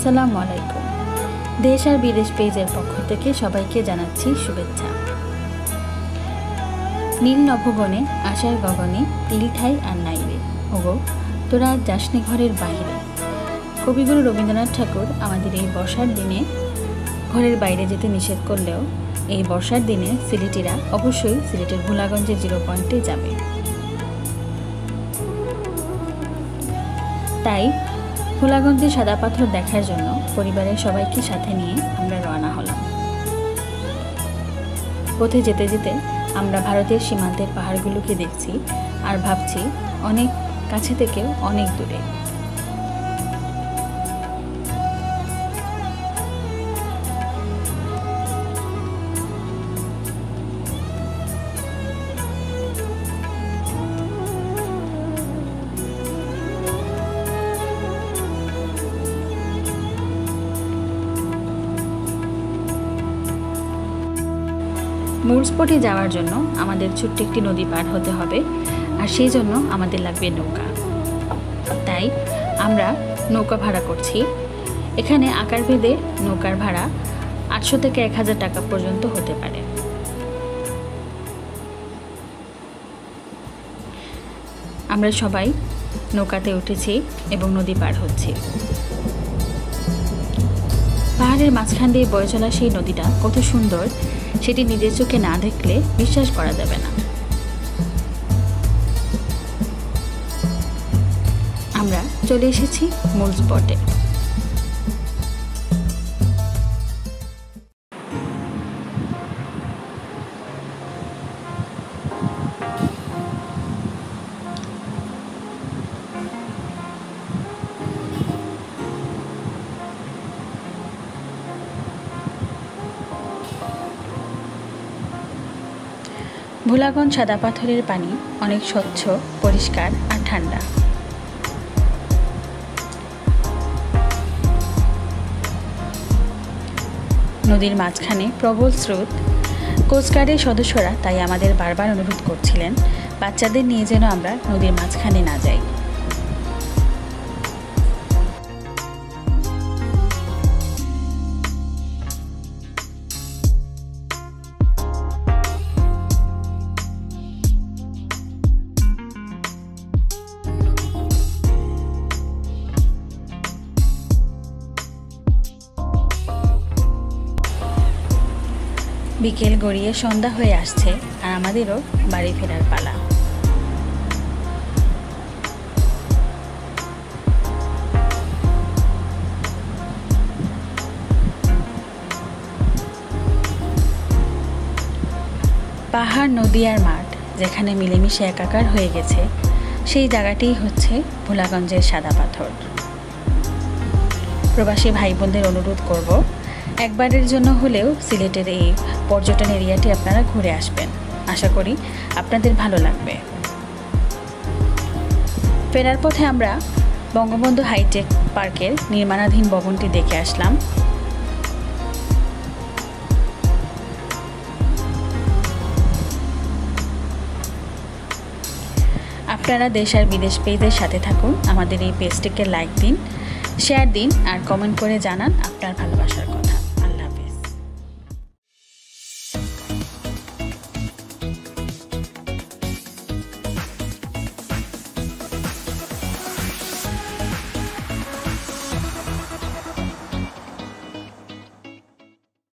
আসসালামু আলাইকুম। দেশ আর বিদেশ পেজের পক্ষ থেকে সবাইকে জানাচ্ছি শুভেচ্ছা। নীল নভগণে আশার গগনে তিল ঠাই আর নাইরে, ওগো তোরা যাসনি ঘরের বাইরে। কবিগুরু রবীন্দ্রনাথ ঠাকুর আমাদের এই বর্ষার দিনে ঘরের বাইরে যেতে নিষেধ করলেও এই বর্ষার দিনে সিলেটিরা অবশ্যই সিলেটের ভোলাগঞ্জের 0 পয়েন্টে যাবে। তাই ভোলাগঞ্জের সাদা পাথর দেখার জন্য পরিবারের সবাইকে সাথে নিয়ে আমরা রওনা হলাম। পথে যেতে যেতে আমরা ভারতের সীমান্তের পাহাড়গুলোকে দেখছি আর ভাবছি অনেক কাছে থেকেও অনেক দূরে। মূল স্পটে যাওয়ার জন্য আমাদের ছোট্ট একটি নদী পার হতে হবে, আর সেই জন্য আমাদের লাগবে নৌকা। তাই আমরা নৌকা ভাড়া করছি। এখানে আকারভেদে নৌকার ভাড়া 800 থেকে 1000 টাকা পর্যন্ত হতে পারে। আমরা সবাই নৌকাতে উঠেছি এবং নদী পার হচ্ছি। পাহাড়ের মাঝখান দিয়ে বয়ে চলা সেই নদীটা কত সুন্দর, সেটি নিজের চোখে না দেখলে বিশ্বাস করা যাবে না। আমরা চলে এসেছি মূল স্পটে। ভোলাগঞ্জ সাদা পাথরের পানি অনেক স্বচ্ছ, পরিষ্কার আর ঠান্ডা। নদীর মাঝখানে প্রবল স্রোত। কোস্টগার্ডের সদস্যরা তাই আমাদের বারবার অনুরোধ করছিলেন বাচ্চাদের নিয়ে যেন আমরা নদীর মাঝখানে না যাই। বিকেল গড়িয়ে সন্ধ্যা হয়ে আসছে আর আমাদেরও বাড়ি ফেরার পালা। পাহাড়, নদী আর মাঠ যেখানে মিলেমিশে একাকার হয়ে গেছে, সেই জায়গাটিই হচ্ছে ভোলাগঞ্জের সাদা পাথর। প্রবাসী ভাই বোনদের অনুরোধ করব, একবারের জন্য হলেও সিলেটের এই পর্যটন এরিয়াটি আপনারা ঘুরে আসবেন। আশা করি আপনাদের ভালো লাগবে। ফেরার পথে আমরা বঙ্গবন্ধু হাইটেক পার্কের নির্মাণাধীন ভবনটি দেখে আসলাম। আপনারা দেশ আর বিদেশ পেজের সাথে থাকুন। আমাদের এই পেজটিকে লাইক দিন, শেয়ার দিন আর কমেন্ট করে জানান আপনার ভালোবাসার কথা।